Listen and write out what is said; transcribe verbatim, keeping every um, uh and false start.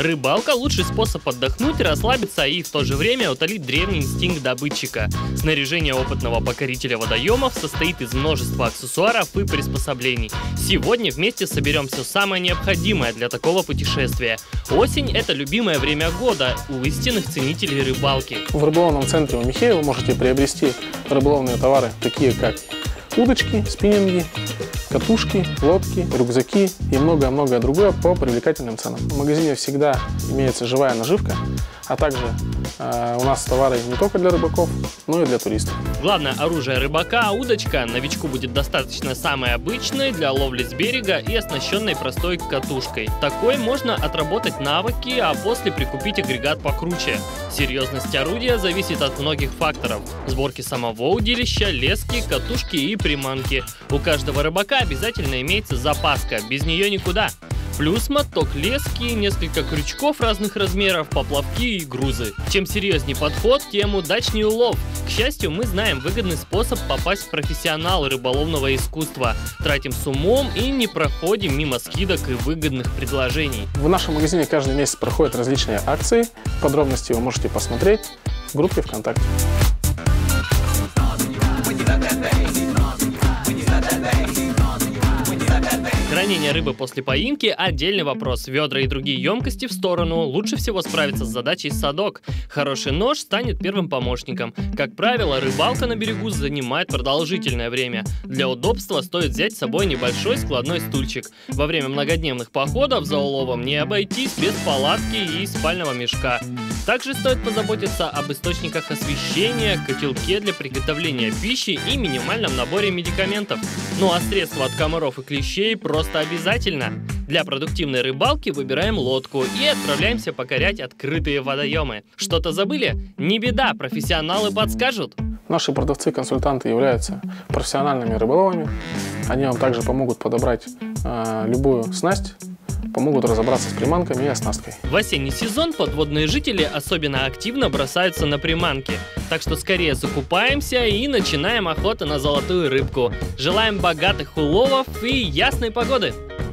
Рыбалка – лучший способ отдохнуть, расслабиться и в то же время утолить древний инстинкт добытчика. Снаряжение опытного покорителя водоемов состоит из множества аксессуаров и приспособлений. Сегодня вместе соберем все самое необходимое для такого путешествия. Осень – это любимое время года у истинных ценителей рыбалки. В рыболовном центре у Михея вы можете приобрести рыболовные товары, такие как удочки, спиннинги, катушки, лодки, рюкзаки и многое-многое другое по привлекательным ценам. В магазине всегда имеется живая наживка, а также э, у нас товары не только для рыбаков, но и для туристов. Главное оружие рыбака – удочка. Новичку будет достаточно самой обычной для ловли с берега и оснащенной простой катушкой. Такой можно отработать навыки, а после прикупить агрегат покруче. Серьезность орудия зависит от многих факторов: сборки самого удилища, лески, катушки и приманки. У каждого рыбака обязательно имеется запаска, без нее никуда. Плюс моток лески, несколько крючков разных размеров, поплавки и грузы. Чем серьезнее подход, тем удачнее улов. К счастью, мы знаем выгодный способ попасть в профессионал рыболовного искусства. Тратим с умом и не проходим мимо скидок и выгодных предложений. В нашем магазине каждый месяц проходят различные акции. Подробности вы можете посмотреть в группе ВКонтакте. Хранение рыбы после поимки – отдельный вопрос. Ведра и другие емкости в сторону. Лучше всего справиться с задачей садок. Хороший нож станет первым помощником. Как правило, рыбалка на берегу занимает продолжительное время. Для удобства стоит взять с собой небольшой складной стульчик. Во время многодневных походов за уловом не обойтись без палатки и спального мешка. Также стоит позаботиться об источниках освещения, котелке для приготовления пищи и минимальном наборе медикаментов. Ну а средства от комаров и клещей просто обязательно. Для продуктивной рыбалки выбираем лодку и отправляемся покорять открытые водоемы. Что-то забыли? Не беда, профессионалы подскажут. Наши продавцы-консультанты являются профессиональными рыболовами. Они вам также помогут подобрать э, любую снасть, помогут разобраться с приманками и оснасткой. В осенний сезон подводные жители особенно активно бросаются на приманки. Так что скорее закупаемся и начинаем охоту на золотую рыбку. Желаем богатых уловов и ясной погоды!